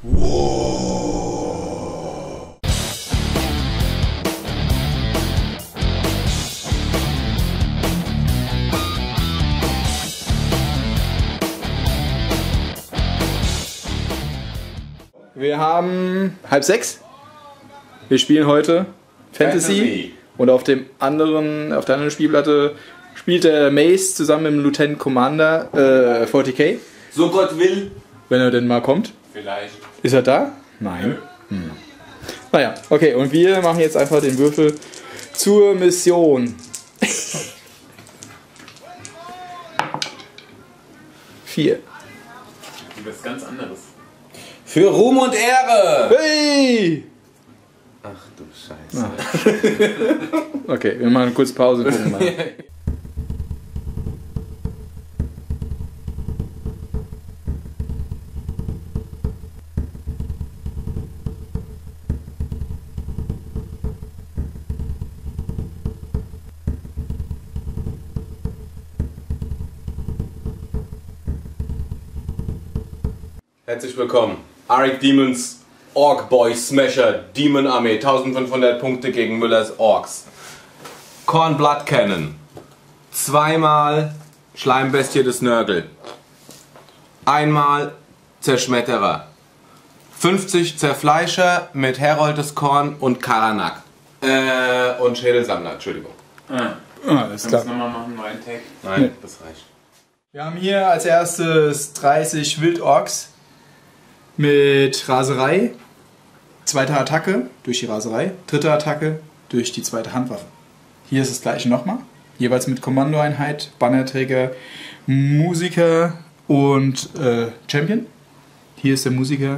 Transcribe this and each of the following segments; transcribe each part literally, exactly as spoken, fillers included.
Wow. Wir haben halb sechs. Wir spielen heute Fantasy. Fantasy. Und auf dem anderen, auf der anderen Spielplatte spielt der Mace zusammen mit dem Lieutenant Commander äh, vierzig K. So Gott will. Wenn er denn mal kommt. Vielleicht. Ist er da? Nein. Hm. Naja, okay. Und wir machen jetzt einfach den Würfel zur Mission. Vier. Was ganz anderes. Für Ruhm und Ehre! Hey! Ach du Scheiße. Ah. Okay, wir machen kurz Pause. Gucken mal. Herzlich willkommen. Arik Demons Orc Boy Smasher Demon Armee. eintausendfünfhundert Punkte gegen Müllers Orks. Khorne Blood Cannon. Zweimal Schleimbestie des Nörgel. Einmal Zerschmetterer. fünfzig Zerfleischer mit Herold des Khorne und Karanak. Äh, und Schädelsammler, Entschuldigung. Ah, Ah, alles klar. nochmal machen, neuen Tag. Nein, Nee. das reicht. Wir haben hier als erstes dreißig Wildorks mit Raserei. Zweite Attacke durch die Raserei. Dritte Attacke durch die zweite Handwaffe. Hier ist das gleiche nochmal. Jeweils mit Kommandoeinheit, Bannerträger, Musiker und äh, Champion. Hier ist der Musiker.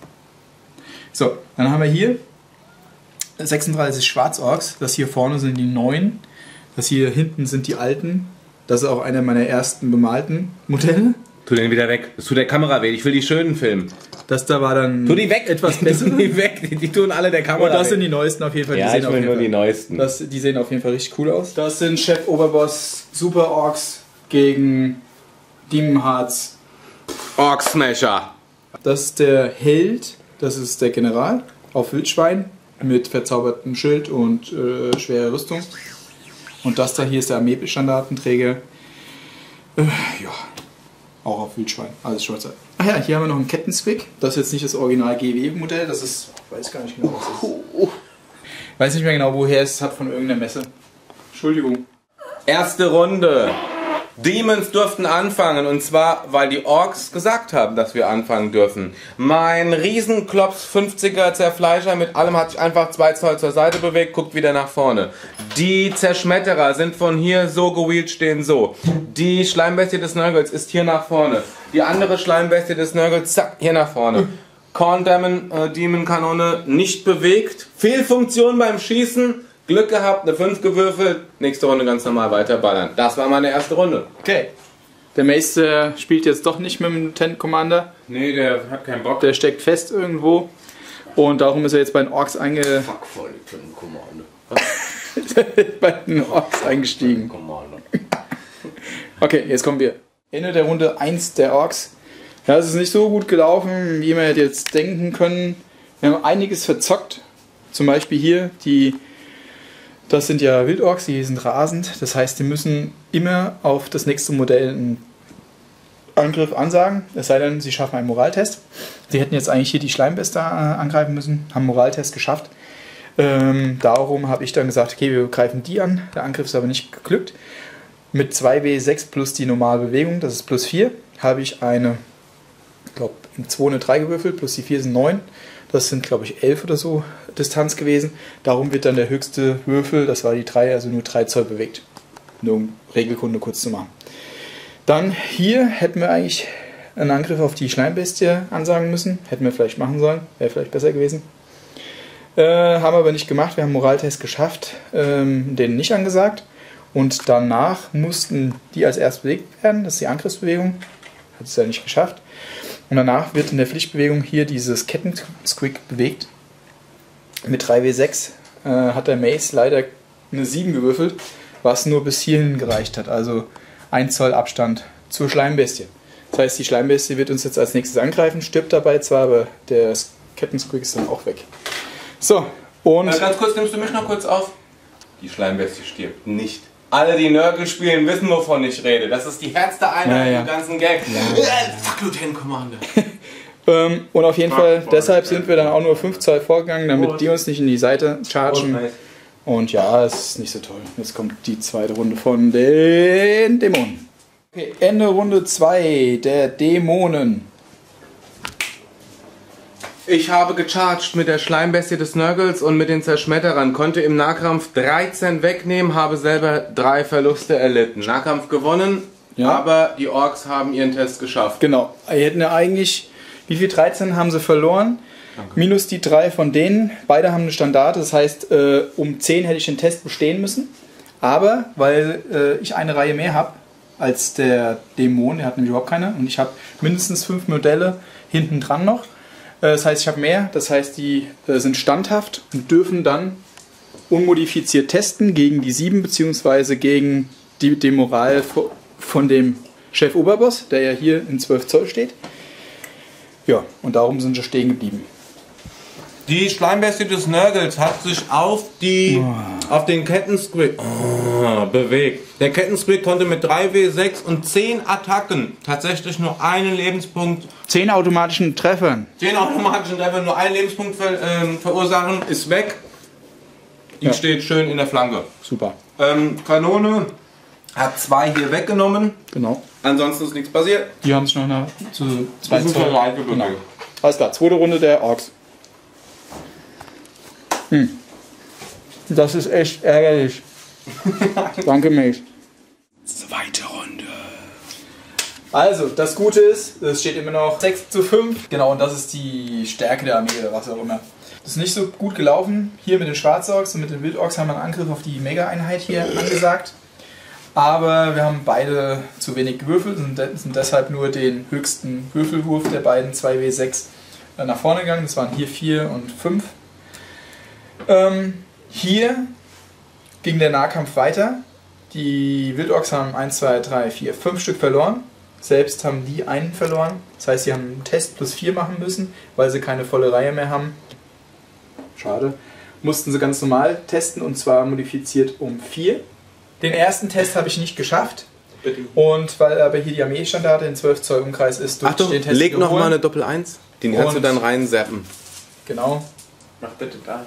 So, dann haben wir hier sechsunddreißig Schwarzorks. Das hier vorne sind die neuen. Das hier hinten sind die alten. Das ist auch einer meiner ersten bemalten Modelle. Tu den wieder weg. Das tut der Kamera weh. Ich will die schönen filmen. Das da war dann Tu die weg. etwas besser. Tu die weg. Die, die tun alle der Kamera Und das weh. sind die neuesten auf jeden Fall. Die Ja, sehen ich auf will jeden nur Fall, die neuesten. das, die sehen auf jeden Fall richtig cool aus. Das sind Chef Oberboss Super Orks gegen Demon Hearts. Orc Smasher. Das ist der Held. Das ist der General auf Wildschwein mit verzaubertem Schild und äh, schwerer Rüstung. Und das da hier ist der Armeestandartenträger. Äh, ja, auch auf Wildschwein. Alles schwarz. Ach ja, hier haben wir noch einen Kettensquick. Das ist jetzt nicht das Original G W-Modell. Das ist, ich weiß gar nicht genau, was das ist. Ich weiß nicht mehr genau, woher es hat, von irgendeiner Messe. Entschuldigung. Erste Runde. Demons durften anfangen, und zwar, weil die Orks gesagt haben, dass wir anfangen dürfen. Mein Riesenklops fünfziger Zerfleischer mit allem hat sich einfach zwei Zoll zur Seite bewegt, guckt wieder nach vorne. Die Zerschmetterer sind von hier so gewheelt, stehen so. Die Schleimbestie des Nörgels ist hier nach vorne. Die andere Schleimbestie des Nörgels, zack, hier nach vorne. Khorne Demon, äh, Demon Kanone nicht bewegt. Fehlfunktion beim Schießen. Glück gehabt, eine fünf gewürfelt, nächste Runde ganz normal weiterballern. Das war meine erste Runde. Okay. Der Mace äh, spielt jetzt doch nicht mit dem Lieutenant Commander. Nee, der hat keinen Bock. Der steckt fest irgendwo. Und darum ist er jetzt bei den Orks, einge Fuck voll, Lieutenant Commander. bei den Orks eingestiegen. Commander. Okay, jetzt kommen wir. Ende der Runde eins der Orks. Ja, es ist nicht so gut gelaufen, wie man hätte jetzt denken können. Wir haben einiges verzockt. Zum Beispiel hier die... Das sind ja Wildorks, die sind rasend. Das heißt, die müssen immer auf das nächste Modell einen Angriff ansagen. Es sei denn, sie schaffen einen Moraltest. Sie hätten jetzt eigentlich hier die Schleimbeste angreifen müssen, haben einen Moraltest geschafft. Ähm, darum habe ich dann gesagt, okay, wir greifen die an. Der Angriff ist aber nicht geglückt. Mit zwei W sechs plus die normale Bewegung, das ist plus vier, habe ich eine, ich glaube, in zwei eine drei gewürfelt, plus die vier sind neun. Das sind, glaube ich, elf oder so Distanz gewesen. Darum wird dann der höchste Würfel, das war die drei, also nur drei Zoll bewegt. Nur um Regelkunde kurz zu machen. Dann hier hätten wir eigentlich einen Angriff auf die Schleimbestie ansagen müssen. Hätten wir vielleicht machen sollen, wäre vielleicht besser gewesen. Äh, haben aber nicht gemacht, wir haben einen Moraltest geschafft, ähm, den nicht angesagt. Und danach mussten die als erst bewegt werden, das ist die Angriffsbewegung. Hat es ja nicht geschafft. Und danach wird in der Pflichtbewegung hier dieses Kettensquick bewegt. Mit drei W sechs äh, hat der Mace leider eine sieben gewürfelt, was nur bis hierhin gereicht hat. Also ein Zoll Abstand zur Schleimbestie. Das heißt, die Schleimbestie wird uns jetzt als nächstes angreifen, stirbt dabei zwar, aber der Kettensqueak ist dann auch weg. So, und... Äh, ganz kurz, nimmst du mich noch kurz auf? Die Schleimbestie stirbt nicht. Alle, die Nörgel spielen, wissen, wovon ich rede. Das ist die härteste Einheit ja, ja. im ganzen Gag. Ja. Fuck, Lieutenant Commander. ähm, und auf jeden Fall, deshalb sind wir dann auch nur fünf Zoll vorgegangen, damit die uns nicht in die Seite chargen. Und ja, es ist nicht so toll. Jetzt kommt die zweite Runde von den Dämonen. Okay, Ende Runde zwei der Dämonen. Ich habe gecharged mit der Schleimbestie des Nörgels und mit den Zerschmetterern, konnte im Nahkampf dreizehn wegnehmen, habe selber drei Verluste erlitten. Nahkampf gewonnen, ja. Aber die Orks haben ihren Test geschafft. Genau, die hätten ja eigentlich, wie viel? dreizehn haben sie verloren, okay. Minus die drei von denen. Beide haben eine Standarte, das heißt, äh, um zehn hätte ich den Test bestehen müssen. Aber, weil äh, ich eine Reihe mehr habe als der Dämon, der hat nämlich überhaupt keine, und ich habe mindestens fünf Modelle hinten dran noch. Das heißt, ich habe mehr, das heißt, die äh, sind standhaft und dürfen dann unmodifiziert testen gegen die sieben beziehungsweise gegen die, die Moral von dem Chef Oberboss, der ja hier in zwölf Zoll steht. Ja, und darum sind sie stehen geblieben. Die Schleimbestie des Nörgels hat sich auf, die, oh. auf den Kettensqueak oh, bewegt. Der Kettensqueak konnte mit drei W sechs und zehn Attacken tatsächlich nur einen Lebenspunkt... zehn automatischen Treffern. zehn automatischen Treffern, nur einen Lebenspunkt ver, äh, verursachen, ist weg. Die ja. steht schön in der Flanke. Super. Ähm, Kanone hat zwei hier weggenommen. Genau. Ansonsten ist nichts passiert. Die haben sich noch eine, zu zwei Zoll. Genau. Alles klar, zweite Runde der Orks. Hm. Das ist echt ärgerlich. Danke, Mate. Zweite Runde. Also, das Gute ist, es steht immer noch sechs zu fünf. Genau, und das ist die Stärke der Armee oder was auch immer. Das ist nicht so gut gelaufen. Hier mit den Schwarzorks und mit den Wildorks haben wir einen Angriff auf die Mega-Einheit hier angesagt. Aber wir haben beide zu wenig gewürfelt und sind deshalb nur den höchsten Würfelwurf der beiden zwei W sechs nach vorne gegangen. Das waren hier vier und fünf. Ähm, hier ging der Nahkampf weiter. Die Wildorks haben eins, zwei, drei, vier, fünf Stück verloren. Selbst haben die einen verloren. Das heißt, sie haben einen Test plus vier machen müssen, weil sie keine volle Reihe mehr haben. Schade. Mussten sie ganz normal testen und zwar modifiziert um vier. Den ersten Test habe ich nicht geschafft. Bitte. Und weil aber hier die Armeestandarte in zwölf Zoll Umkreis ist, durch Achtung, den Test leg nochmal eine Doppel eins. Den kannst du dann reinseppen. Genau. Mach bitte da.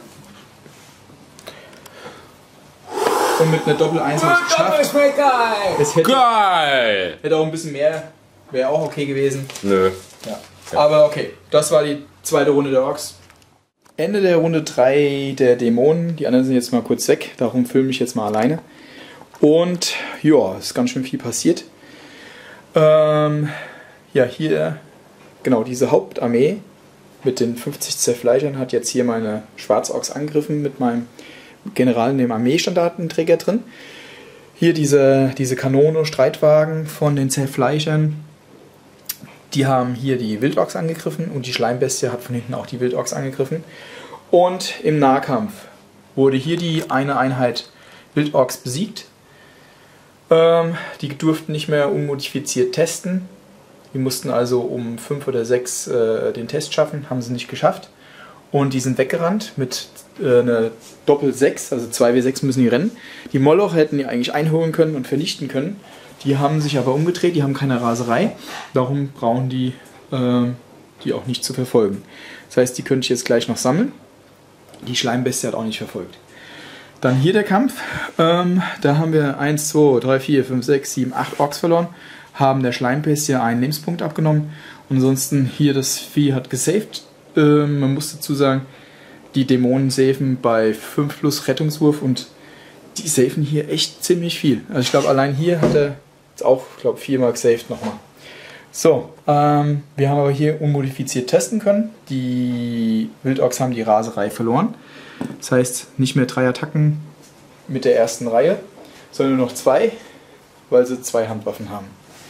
Und mit einer Doppel eins habe ich es geschafft. Das ist geil! Es hätte, Geil! hätte auch ein bisschen mehr, wäre auch okay gewesen. Nö. Ja. Ja. Aber okay, das war die zweite Runde der Orks. Ende der Runde drei der Dämonen. Die anderen sind jetzt mal kurz weg, darum filme ich jetzt mal alleine. Und ja, ist ganz schön viel passiert. Ähm, ja, hier, genau, diese Hauptarmee mit den fünfzig Zerfleischern hat jetzt hier meine Schwarzorks angegriffen mit meinem General in dem Armeestandartenträger drin. Hier diese, diese Kanone, Streitwagen von den Zerfleischern. Die haben hier die Wildorks angegriffen und die Schleimbestie hat von hinten auch die Wildorks angegriffen. Und im Nahkampf wurde hier die eine Einheit Wildorks besiegt. Ähm, die durften nicht mehr unmodifiziert testen. Die mussten also um fünf oder sechs äh, den Test schaffen, haben sie nicht geschafft. Und die sind weggerannt mit äh, einer Doppel sechs, also zwei W sechs müssen die rennen. Die Moloch hätten die eigentlich einholen können und vernichten können. Die haben sich aber umgedreht, die haben keine Raserei. Darum brauchen die, äh, die auch nicht zu verfolgen. Das heißt, die könnte ich jetzt gleich noch sammeln. Die Schleimbestie hat auch nicht verfolgt. Dann hier der Kampf. Ähm, da haben wir eins, zwei, drei, vier, fünf, sechs, sieben, acht Orks verloren. Haben der Schleimbestie einen Lebenspunkt abgenommen. Und ansonsten hier das Vieh hat gesaved. Ähm, man muss dazu sagen, die Dämonen safen bei fünf plus Rettungswurf und die safen hier echt ziemlich viel. Also ich glaube, allein hier hat er jetzt auch, glaube viermal gesaved nochmal. So, ähm, wir haben aber hier unmodifiziert testen können. Die Wildorks haben die Raserei verloren. Das heißt, nicht mehr drei Attacken mit der ersten Reihe, sondern nur noch zwei, weil sie zwei Handwaffen haben.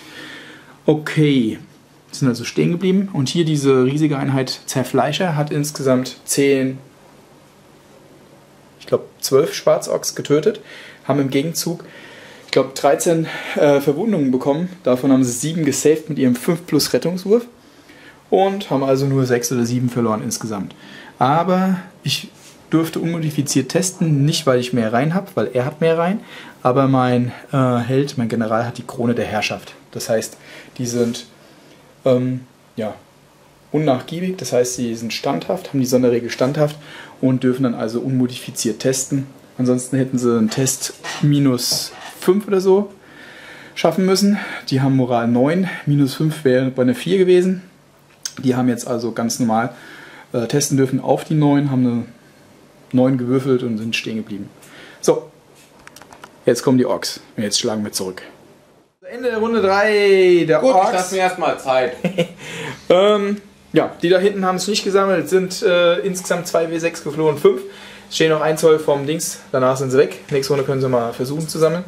Okay, sind also stehen geblieben. Und hier diese riesige Einheit Zerfleischer hat insgesamt zehn, ich glaube zwölf Schwarzorks getötet, haben im Gegenzug, ich glaube, dreizehn äh, Verwundungen bekommen. Davon haben sie sieben gesaved mit ihrem fünf plus Rettungswurf. Und haben also nur sechs oder sieben verloren insgesamt. Aber ich durfte unmodifiziert testen, nicht weil ich mehr rein habe, weil er hat mehr rein, aber mein äh, Held, mein General hat die Krone der Herrschaft. Das heißt, die sind ähm, ja, unnachgiebig, das heißt, sie sind standhaft, haben die Sonderregel standhaft und dürfen dann also unmodifiziert testen. Ansonsten hätten sie einen Test minus fünf oder so schaffen müssen. Die haben Moral neun, minus fünf wäre bei einer vier gewesen. Die haben jetzt also ganz normal äh, testen dürfen auf die neun, haben eine neun gewürfelt und sind stehen geblieben. So, jetzt kommen die Orks. Jetzt schlagen wir zurück. Ende der Runde drei der Gut, Orks. ich lasse mir erstmal Zeit. ähm, ja, die da hinten haben es nicht gesammelt. Es sind äh, insgesamt zwei W sechs geflohen, fünf. Es stehen noch ein Zoll vom Dings, danach sind sie weg. Nächste Runde können sie mal versuchen zu sammeln.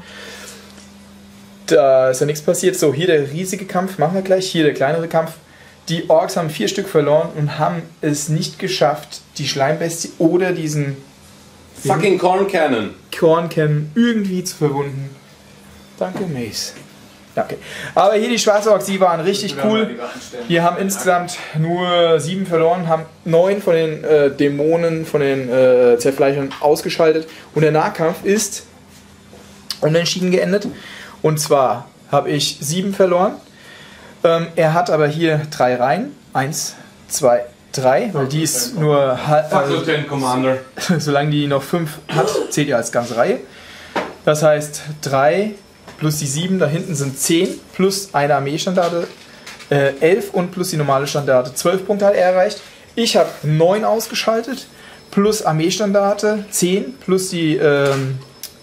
Da ist ja nichts passiert. So, hier der riesige Kampf, machen wir gleich. Hier der kleinere Kampf. Die Orks haben vier Stück verloren und haben es nicht geschafft, die Schleimbestie oder diesen Fucking Corn Cannon. Korncannon irgendwie zu verwunden. Danke, Mace. Danke. Aber hier die Schwarze Orks, die waren richtig cool. Die haben insgesamt nur sieben verloren, haben neun von den äh, Dämonen, von den äh, Zerfleischern ausgeschaltet. Und der Nahkampf ist unentschieden geendet. Und zwar habe ich sieben verloren. Ähm, er hat aber hier drei Reihen. Eins, zwei, drei, weil die ist nur halb. Fuck Lieutenant Commander. Solange die noch fünf hat, zählt ihr als ganze Reihe. Das heißt, drei plus die sieben, da hinten sind zehn, plus eine Armeestandarte, äh, elf und plus die normale Standarte, zwölf Punkte hat er erreicht. Ich habe neun ausgeschaltet, plus Armeestandarte, zehn, plus die ähm,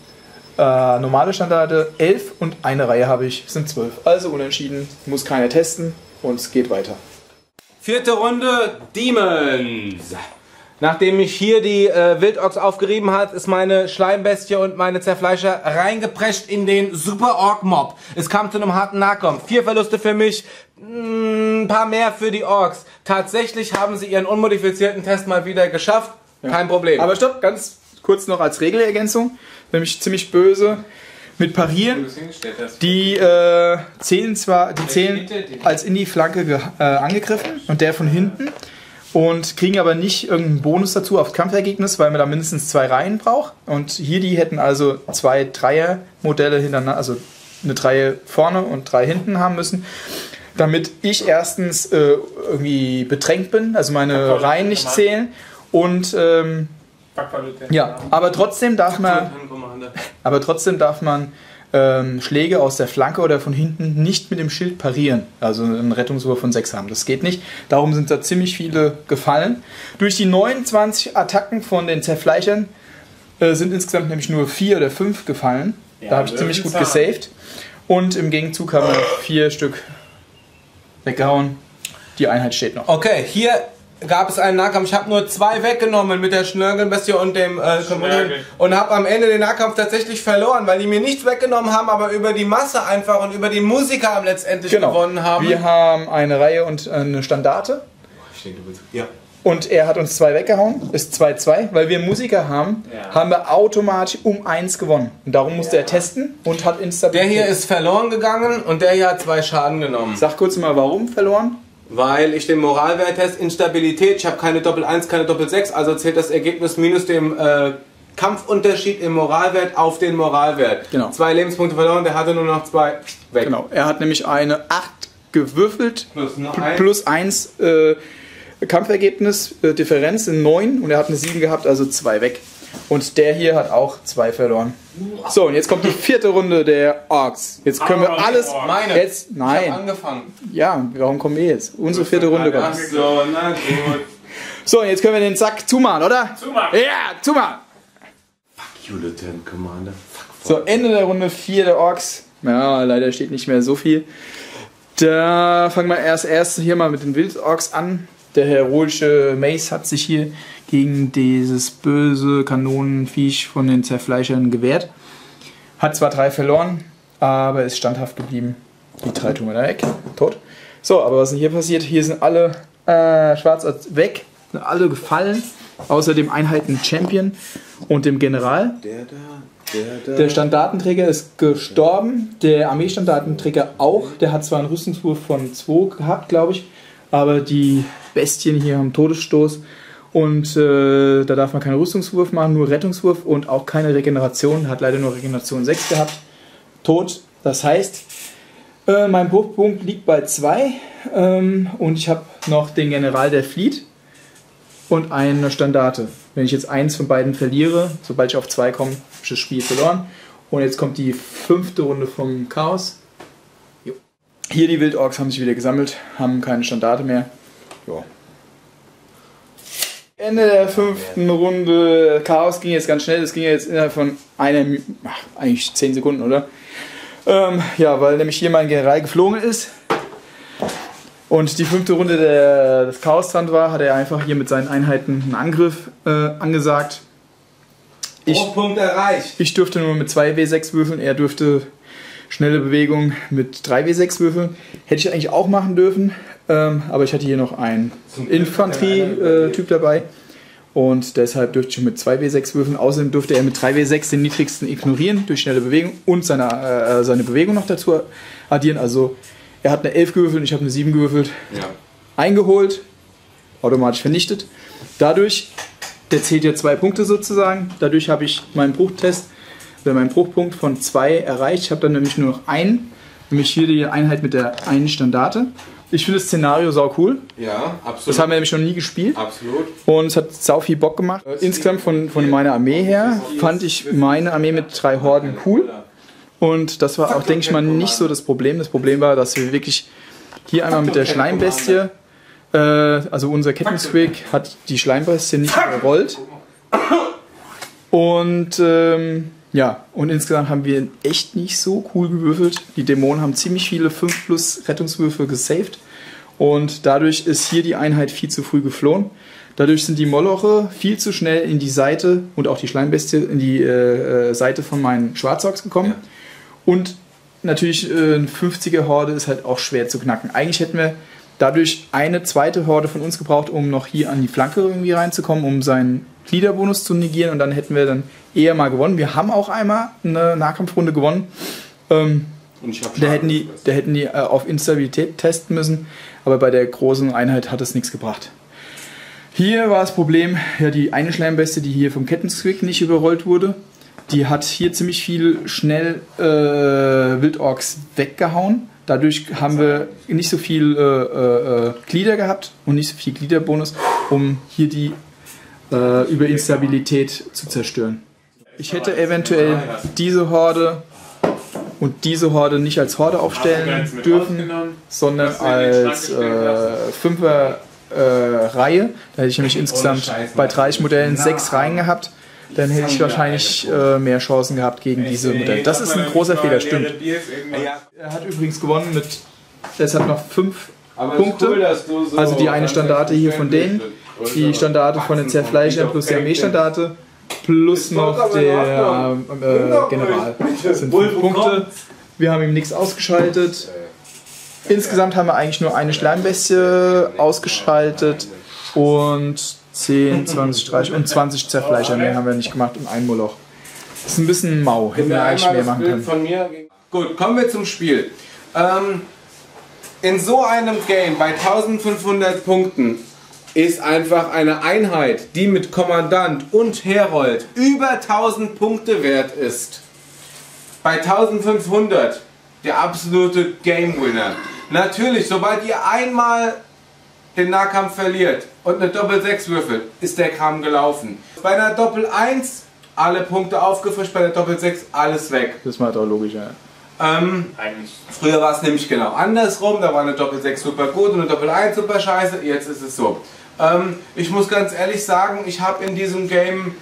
äh, normale Standarte, elf und eine Reihe habe ich, sind zwölf. Also unentschieden, muss keiner testen und es geht weiter. Vierte Runde, Demons. Nachdem mich hier die äh, Wildochs aufgerieben hat, ist meine Schleimbestie und meine Zerfleischer reingeprescht in den Super Ork Mob. Es kam zu einem harten Nahkampf. Vier Verluste für mich, ein paar mehr für die Orks. Tatsächlich haben sie ihren unmodifizierten Test mal wieder geschafft. Ja. Kein Problem. Aber stopp, ganz kurz noch als Regelergänzung, nämlich ziemlich böse mit Parieren. Die äh, zählen zwar, die zählen als in die Flanke ge, äh, angegriffen und der von hinten. Und kriegen aber nicht irgendeinen Bonus dazu aufs Kampfergebnis, weil man da mindestens zwei Reihen braucht. Und hier, die hätten also zwei Dreier-Modelle hintereinander, also eine Reihe vorne und drei hinten haben müssen, damit ich erstens äh, irgendwie bedrängt bin, also meine Reihen nicht zählen. Und ähm, ja, aber trotzdem darf man, aber trotzdem darf man ähm, Schläge aus der Flanke oder von hinten nicht mit dem Schild parieren, also einen Rettungswurf von sechs haben. Das geht nicht. Darum sind da ziemlich viele gefallen. Durch die neunundzwanzig Attacken von den Zerfleischern äh, sind insgesamt nämlich nur vier oder fünf gefallen. Ja, da habe ich ziemlich gut gesaved. Und im Gegenzug haben wir vier Stück weggehauen. Die Einheit steht noch. Okay, hier gab es einen Nahkampf. Ich habe nur zwei weggenommen mit der Schnörgelbestie und dem äh, und habe am Ende den Nahkampf tatsächlich verloren, weil die mir nichts weggenommen haben, aber über die Masse einfach und über die Musiker letztendlich genau. gewonnen haben. Wir haben eine Reihe und eine Standarte. Ja. Und er hat uns zwei weggehauen, ist zwei zwei. Weil wir Musiker haben, ja. haben wir automatisch um eins gewonnen. Und darum musste ja. er testen und hat Instabilität. Der hier ist verloren gegangen und der hier hat zwei Schaden genommen. Sag kurz mal, warum verloren? Weil ich den Moralwert test, Instabilität, ich habe keine Doppel eins, keine Doppel sechs, also zählt das Ergebnis minus dem äh, Kampfunterschied im Moralwert auf den Moralwert. Genau. Zwei Lebenspunkte verloren, der hatte nur noch zwei weg. Genau, er hat nämlich eine acht gewürfelt, plus, noch pl ein. plus eins äh, Kampfergebnis, äh, Differenz in neun und er hat eine sieben gehabt, also zwei weg. Und der hier hat auch zwei verloren. So, und jetzt kommt die vierte Runde der Orks. Jetzt können wir alles... Meine. Jetzt, nein. Ich hab angefangen. Ja, warum kommen wir jetzt? Unsere vierte Runde kommt. So, na gut. So, und jetzt können wir den Sack zumachen, oder? Zumachen. Ja, zumachen. Fuck you, Lieutenant Commander. Fuck, fuck. So, Ende der Runde vier der Orks. Ja, leider steht nicht mehr so viel. Da fangen wir erst, erst hier mal mit den Wildorks an. Der heroische Mace hat sich hier gegen dieses böse Kanonenviech von den Zerfleischern gewehrt. Hat zwar drei verloren, aber ist standhaft geblieben. Die drei tun wir da weg. Tot. So, aber was ist denn hier passiert? Hier sind alle äh, Schwarzorks weg. Sind alle gefallen. Außer dem Einheiten-Champion und dem General. Der da. Der Standartenträger ist gestorben, der Armeestandartenträger auch. Der hat zwar einen Rüstungswurf von zwei gehabt, glaube ich, aber die Bestien hier haben Todesstoß. Und äh, da darf man keinen Rüstungswurf machen, nur Rettungswurf und auch keine Regeneration. Hat leider nur Regeneration sechs gehabt. Tot. Das heißt, äh, mein Bruchpunkt liegt bei zwei ähm, und ich habe noch den General, der flieht und eine Standarte. Wenn ich jetzt eins von beiden verliere, sobald ich auf zwei komme, habe ich das Spiel verloren. Und jetzt kommt die fünfte Runde vom Chaos. Jo. Hier die Wildorks haben sich wieder gesammelt, haben keine Standarte mehr. Jo. Ende der fünften Runde. Chaos ging jetzt ganz schnell. Das ging jetzt innerhalb von einer, ach, eigentlich zehn Sekunden, oder? Ähm, ja, weil nämlich hier mein General geflogen ist. Und die fünfte Runde der, des Chaos dran war, hat er einfach hier mit seinen Einheiten einen Angriff äh, angesagt. Ich, Punkt erreicht. Ich durfte nur mit zwei W sechs würfeln. Er durfte schnelle Bewegung mit drei W sechs würfeln. Hätte ich eigentlich auch machen dürfen. Ähm, aber ich hatte hier noch einen Infanterie-Typ dabei und deshalb durfte ich mit zwei W sechs würfeln. Außerdem durfte er mit drei W sechs den niedrigsten ignorieren durch schnelle Bewegung und seine, äh, seine Bewegung noch dazu addieren. Also er hat eine elf gewürfelt und ich habe eine sieben gewürfelt. Ja. Eingeholt, automatisch vernichtet. Dadurch, der zählt ja zwei Punkte sozusagen, dadurch habe ich meinen Bruchtest oder meinen Bruchpunkt von zwei erreicht. Ich habe dann nämlich nur noch einen, nämlich hier die Einheit mit der einen Standarte. Ich finde das Szenario sau cool. Ja, absolut. Das haben wir nämlich noch nie gespielt. Absolut. Und es hat sau viel Bock gemacht. Insgesamt von, von meiner Armee her fand ich meine Armee mit drei Horden cool. Und das war auch, denke ich mal, nicht so das Problem. Das Problem war, dass wir wirklich hier einmal mit der Schleimbestie, äh, also unser Kettensquig hat die Schleimbestie nicht gerollt. Und ähm, ja, und insgesamt haben wir echt nicht so cool gewürfelt. Die Dämonen haben ziemlich viele fünf plus Rettungswürfe gesaved. Und dadurch ist hier die Einheit viel zu früh geflohen. Dadurch sind die Moloche viel zu schnell in die Seite und auch die Schleimbestie in die äh, Seite von meinen Schwarzorks gekommen. Ja. Und natürlich äh, eine fünfziger Horde ist halt auch schwer zu knacken. Eigentlich hätten wir dadurch eine zweite Horde von uns gebraucht, um noch hier an die Flanke irgendwie reinzukommen, um seinen Gliederbonus zu negieren, und dann hätten wir dann eher mal gewonnen. Wir haben auch einmal eine Nahkampfrunde gewonnen. Ähm, und ich hab da hätten die, da hätten die äh, auf Instabilität testen müssen, aber bei der großen Einheit hat es nichts gebracht. Hier war das Problem, ja, die eine Schleimbestie, die hier vom Kettensquig nicht überrollt wurde, die hat hier ziemlich viel schnell äh, Wildorks weggehauen. Dadurch haben wir nicht so viel äh, äh, Glieder gehabt und nicht so viel Gliederbonus, um hier die äh, über Instabilität zu zerstören. Ich hätte eventuell diese Horde und diese Horde nicht als Horde aufstellen dürfen, sondern als äh, Fünfer äh, Reihe. Da hätte ich nämlich insgesamt bei dreißig Modellen sechs Reihen gehabt. Dann hätte ich wahrscheinlich äh, mehr Chancen gehabt gegen diese Modelle. Das ist ein großer Fehler, stimmt. Er hat übrigens gewonnen mit, es hat noch fünf Punkte. Also die eine Standarte hier von denen, die Standarte von den Zerfleischern plus die Armeestandarte plus noch der äh, General. Das sind fünf Punkte. Wir haben ihm nichts ausgeschaltet. Insgesamt haben wir eigentlich nur eine Schleimbestie ausgeschaltet und zehn, zwanzig, dreißig und zwanzig Zerfleischer. Mehr haben wir nicht gemacht und ein Moloch. Das ist ein bisschen mau. Hätten wir eigentlich mehr machen können. Von mir. Gut, kommen wir zum Spiel. Ähm, in so einem Game bei eintausendfünfhundert Punkten ist einfach eine Einheit, die mit Kommandant und Herold über tausend Punkte wert ist. Bei eintausendfünfhundert der absolute Game Winner. Natürlich, sobald ihr einmal den Nahkampf verliert und eine Doppel sechs würfelt, ist der Kram gelaufen. Bei einer Doppel eins alle Punkte aufgefrischt, bei der Doppel sechs alles weg. Das war doch logisch, ja. Ähm, früher war es nämlich genau andersrum, da war eine Doppel sechs super gut und eine Doppel eins super scheiße, jetzt ist es so. Ähm, ich muss ganz ehrlich sagen, ich habe in diesem Game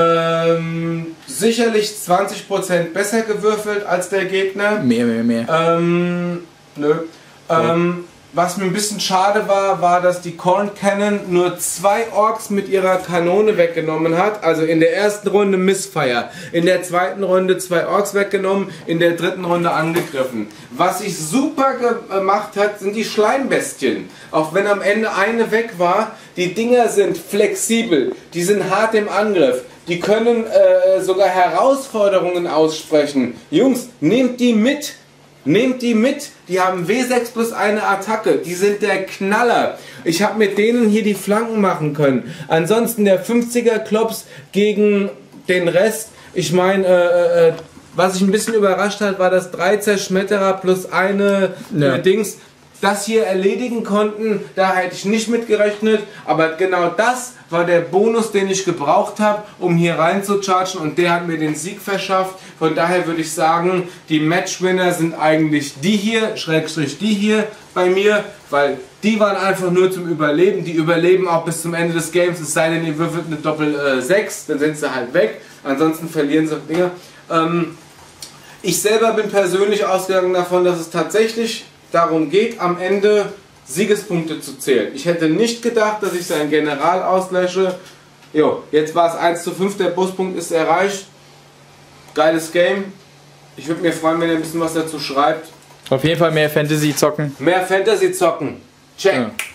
ähm, sicherlich zwanzig Prozent besser gewürfelt als der Gegner. Mehr, mehr, mehr. Ähm, nö. Ähm, was mir ein bisschen schade war, war, dass die Corn Cannon nur zwei Orks mit ihrer Kanone weggenommen hat. Also in der ersten Runde Missfire, in der zweiten Runde zwei Orks weggenommen, in der dritten Runde angegriffen. Was sich super gemacht hat, sind die Schleimbestien. Auch wenn am Ende eine weg war, die Dinger sind flexibel, die sind hart im Angriff. Die können äh, sogar Herausforderungen aussprechen. Jungs, nehmt die mit. Nehmt die mit. Die haben W sechs plus eine Attacke. Die sind der Knaller. Ich habe mit denen hier die Flanken machen können. Ansonsten der fünfziger Klops gegen den Rest. Ich meine, äh, äh, was ich ein bisschen überrascht hat, war das drei Zerschmetterer plus eine ja. äh, Dings. Das hier erledigen konnten, da hätte ich nicht mit gerechnet, aber genau das war der Bonus, den ich gebraucht habe, um hier rein zu chargen, und der hat mir den Sieg verschafft. Von daher würde ich sagen, die Matchwinner sind eigentlich die hier, Schrägstrich die hier bei mir, weil die waren einfach nur zum Überleben. Die überleben auch bis zum Ende des Games, es sei denn, ihr würfelt eine Doppel sechs, dann sind sie halt weg, ansonsten verlieren sie Dinge. Ähm, ich selber bin persönlich ausgegangen davon, dass es tatsächlich darum geht, am Ende Siegespunkte zu zählen. Ich hätte nicht gedacht, dass ich seinen General auslösche. Jo, jetzt war es eins zu fünf, der Bospunkt ist erreicht. Geiles Game. Ich würde mir freuen, wenn ihr ein bisschen was dazu schreibt. Auf jeden Fall mehr Fantasy zocken. Mehr Fantasy zocken. Check. Ja.